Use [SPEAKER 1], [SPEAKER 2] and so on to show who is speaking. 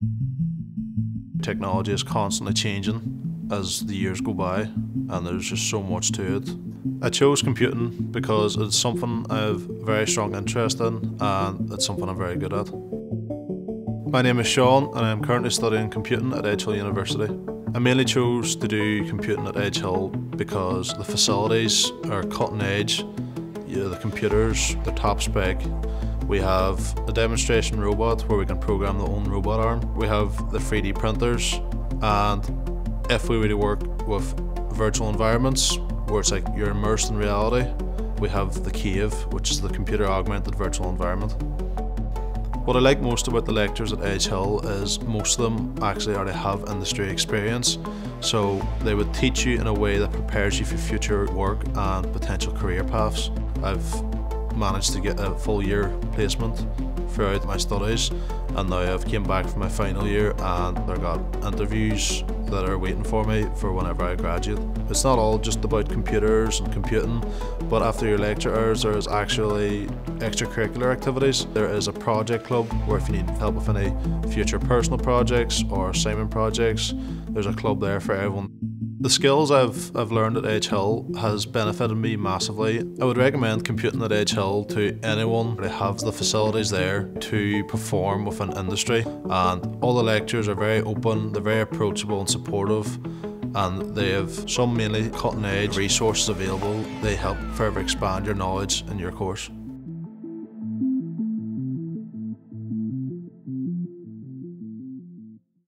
[SPEAKER 1] Technology is constantly changing as the years go by, and there's just so much to it. I chose computing because it's something I have a very strong interest in, and it's something I'm very good at. My name is Sean, and I'm currently studying computing at Edge Hill University. I mainly chose to do computing at Edge Hill because the facilities are cutting edge. The computers, they're top spec. We have a demonstration robot where we can program the own robot arm. We have the 3D printers, and if we really work with virtual environments where it's like you're immersed in reality, we have the Cave, which is the computer augmented virtual environment. What I like most about the lectures at Edge Hill is most of them actually already have industry experience, so they would teach you in a way that prepares you for future work and potential career paths. I've managed to get a full year placement throughout my studies, and now I've came back from my final year and I've got interviews that are waiting for me for whenever I graduate. It's not all just about computers and computing, but after your lecture hours there is actually extracurricular activities. There is a project club where if you need help with any future personal projects or assignment projects, there's a club there for everyone. The skills I've learned at Edge Hill has benefited me massively. I would recommend computing at Edge Hill to anyone who has the facilities there to perform within industry, and all the lectures are very open, they're very approachable and supportive, and they have some mainly cutting edge resources available. They help further expand your knowledge in your course.